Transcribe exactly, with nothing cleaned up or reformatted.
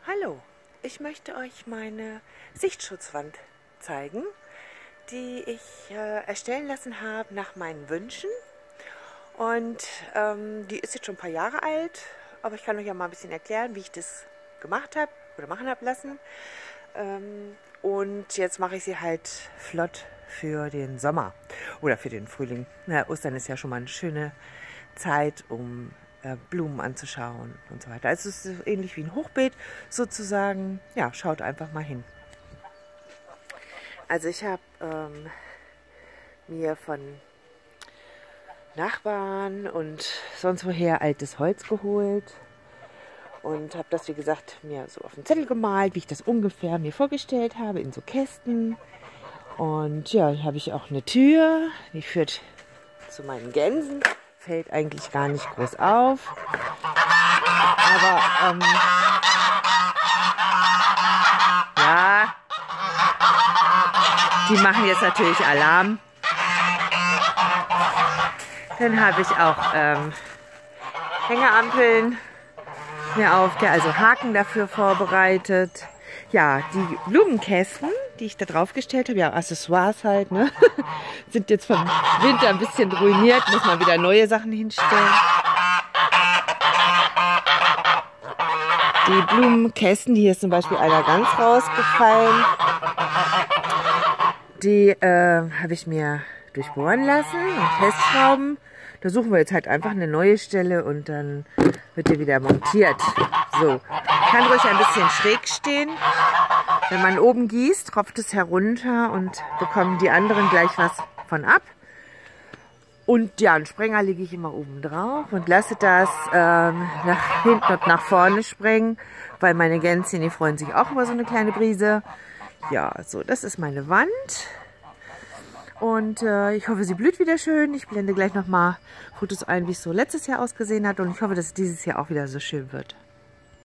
Hallo, ich möchte euch meine Sichtschutzwand zeigen, die ich äh, erstellen lassen habe nach meinen Wünschen. Und ähm, die ist jetzt schon ein paar Jahre alt, aber ich kann euch ja mal ein bisschen erklären, wie ich das gemacht habe oder machen habe lassen. Ähm, und jetzt mache ich sie halt flott für den Sommer oder für den Frühling. Na, Ostern ist ja schon mal eine schöne Zeit, um äh, Blumen anzuschauen und so weiter. Also es ist so ähnlich wie ein Hochbeet sozusagen. Ja, schaut einfach mal hin. Also ich habe ähm, mir von Nachbarn und sonst woher altes Holz geholt und habe das, wie gesagt, mir so auf den Zettel gemalt, wie ich das ungefähr mir vorgestellt habe, in so Kästen. Und ja, hier habe ich auch eine Tür, die führt zu meinen Gänsen. Fällt eigentlich gar nicht groß auf. Aber, ähm, ja, die machen jetzt natürlich Alarm. Dann habe ich auch ähm, Hängeampeln mir auf, der also Haken dafür vorbereitet. Ja, die Blumenkästen, die ich da drauf gestellt habe, ja, Accessoires halt, ne, sind jetzt vom Winter ein bisschen ruiniert, muss man wieder neue Sachen hinstellen. Die Blumenkästen, hier ist zum Beispiel einer ganz rausgefallen, die äh, habe ich mir durchbohren lassen und festschrauben. Da suchen wir jetzt halt einfach eine neue Stelle und dann wird die wieder montiert. So, kann ruhig ein bisschen schräg stehen. Wenn man oben gießt, tropft es herunter und bekommen die anderen gleich was von ab. Und ja, einen Sprenger lege ich immer oben drauf und lasse das ähm, nach hinten und nach vorne sprengen, weil meine Gänschen, die freuen sich auch über so eine kleine Brise. Ja, so, das ist meine Wand. Und äh, ich hoffe, sie blüht wieder schön. Ich blende gleich nochmal Fotos ein, wie es so letztes Jahr ausgesehen hat. Und ich hoffe, dass es dieses Jahr auch wieder so schön wird.